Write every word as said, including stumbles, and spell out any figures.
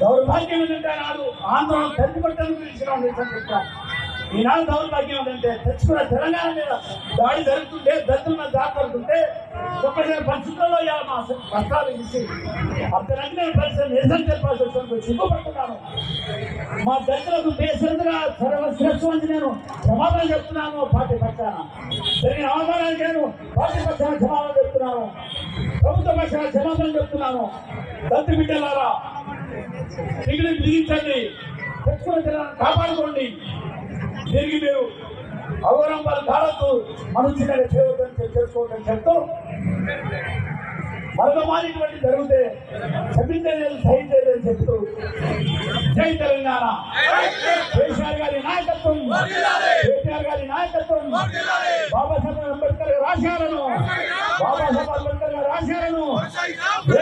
దౌర్భాగ్యం ఏంటంటే నాడు ఆందోళన తగ్గిపట్టడం గురించి చెప్తాను. ఈనాడు దౌర్భాగ్యం ఏంటంటే తెచ్చుకున్న తెలంగాణ మీద దాడి జరుగుతుంటే దళితుల మీద దాడి జరుగుతుంటే ఒక్కసారి పరిస్థితుల్లో మా కష్టాలు ఇచ్చి అర్ధనగ్న పరిస్థితి నిరసన చెప్పాల్సి వచ్చినందుకు సిగ్గుపడుతున్నాను. మా దళితులకు బేసరిగా సర్వశ్రేష్ఠి నేను క్షమాపణ చెప్తున్నాను. పార్టీ పక్షాన జరిగిన అవమానానికి నేను పార్టీ పక్షాన క్షమాపణ చెప్తున్నాను. ప్రభుత్వ పక్షాన క్షమాపణ చెప్తున్నాను. దళిత బిడ్డలారా మిగిలి బిగించండి, తెచ్చుకున్న జనాన్ని కాపాడుకోండి. తిరిగి మీరు అవలంబన కాలత్తు మనుషులు చేయవద్దని చేసుకోవద్దని చెప్తూ మరొకమారిటువంటి జరిగితే క్షమించలేదు సహించలేదని చెప్తూ జై తెలంగాణ. కేసీఆర్ గారి నాయకత్వం, కేసీఆర్ గారి నాయకత్వం, బాబాసాహెబ్ అంబేద్కర్ గారి ఆశయాలను బాబాసాహెబ్ అంబేద్కర్ గారి ఆశయాలను